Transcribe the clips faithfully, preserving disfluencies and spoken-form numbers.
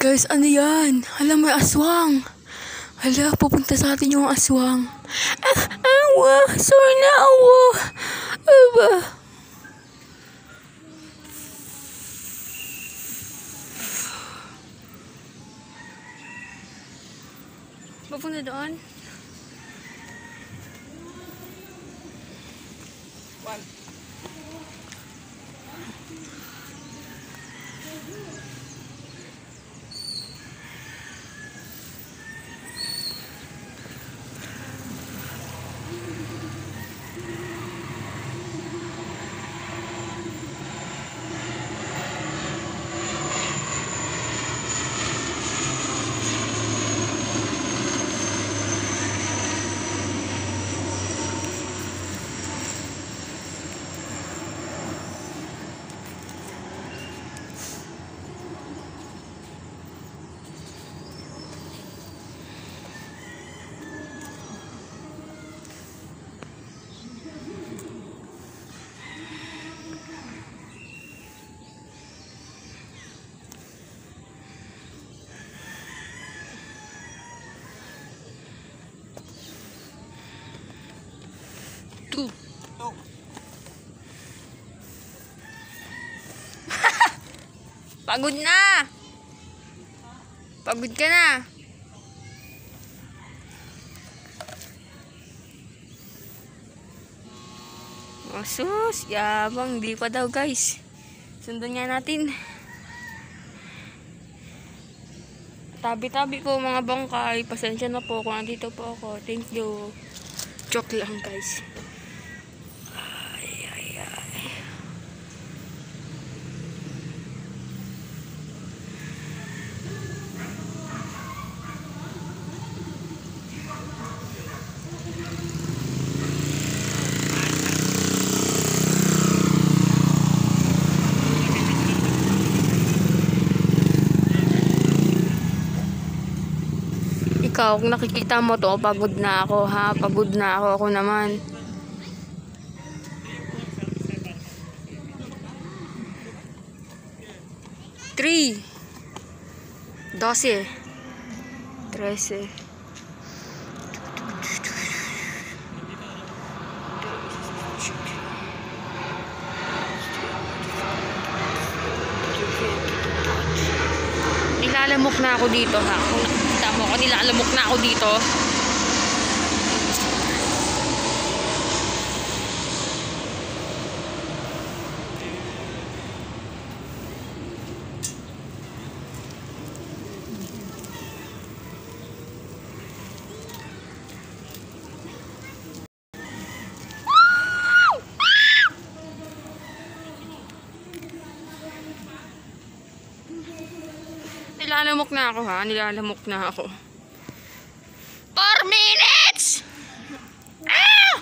Guys, ano yan? Hala, may aswang. Hala, pupunta sa atin yung aswang. Ah, awa, sorry na, awa. Aba. Pupunta doon? One. Two. Two. Pagod na. Pagod ka na. Oh, sus, yabang. Di pa daw, guys. Sundan nga natin. Tabi-tabi ko mga bangkay. Pasensya na po kung nandito po ako. Thank you. Joke lang, guys. Ikaw, kung nakikita mo to, pagod na ako ha. Pagod na ako. Ako naman. Three. Dose. Trece. Nilalamok na ako dito ha. Kung mo ako, nilalamok na ako dito. Nilalamok na ako ha, nilalamok na ako. Four minutes! Ah!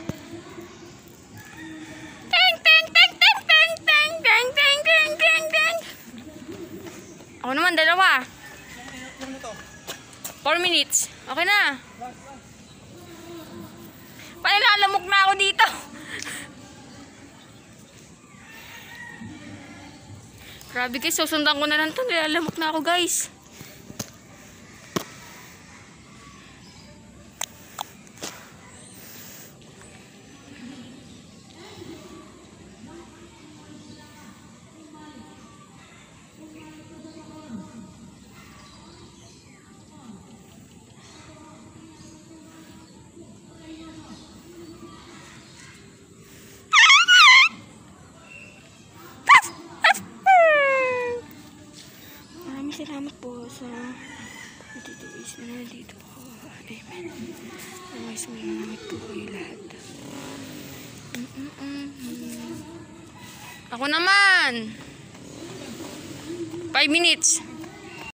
Teng, teng, teng, teng, teng, teng, teng, teng, teng, teng, teng. Ako naman, dalawa. Four minutes. Okay na. Panilalamok na ako dito. Grabe guys, susundan ko na lang ito. Nilalamok na ako guys. Salamat po sa natitiis na nandito po. Amen. Amen. Salamat po kayo lahat. Mm -mm -mm. Ako naman. Five minutes.